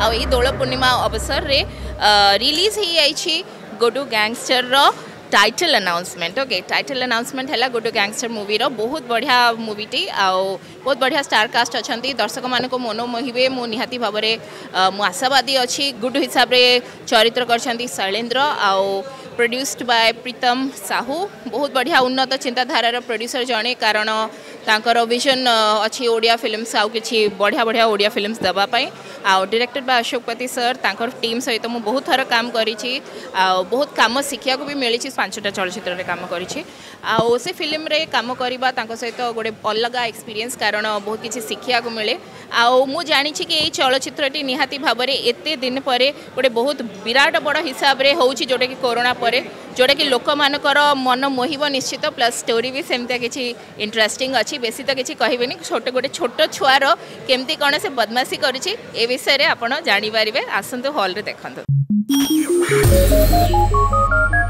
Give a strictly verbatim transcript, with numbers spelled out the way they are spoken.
आ ई दोल पूर्णिमा अवसर रे रिलीज ही आई गुड्डू गैंगस्टर रो title announcement. Okay title announcement है गुड्डू गैंगस्टर मूवी रो बहुत बढ़िया मूवीटी आउ बहुत बढ़िया स्टार कास्ट अच्छा दर्शक मान को मन मोहिबे मु निहाती भाव में मु आशावादी अच्छी गुड्डू हिसाब से चरित्र कर शैलेन्द्र आउ प्रोड्यूस्ड बाय प्रीतम साहू बहुत बढ़िया उन्नत चिंताधारार प्रोड्यूसर जड़े कारण तांकर विजन अच्छी ओडिया फिल्म्स आउ कि बढ़िया बढ़िया ओडिया फिल्म्स देवाई आउ डायरेक्टेड बाय अशोकपति सर तांकर टीम सहित मु बहुत थर काम करी बहुत काम शिखा भी मिली पांचटा चलचित्र में काम करी आउ से फिल्म रे काम करवा सहित गोटे अलग एक्सपीरियंस कारण बहुत किसी शिखा को मिले आउ मु जानी कि यही चलचित्रटी निहाती भाव में एते दिन पर गोटे बहुत विराट बड़ हिसाब से होउछि जोटा कि कोरोना पर जोटा कि लोक मानकर मन मोहिब निश्चित प्लस स्टोरी भी सेमती किसी इंटरेस्टिंग अच्छी बेसी तो किसी कहबेनी छोट गोटे छोट छुआर केमती कौन से बदमाशी करुछि ए विषय रे आपण जानि पारिबे आसंतु हॉल रे देखंतु।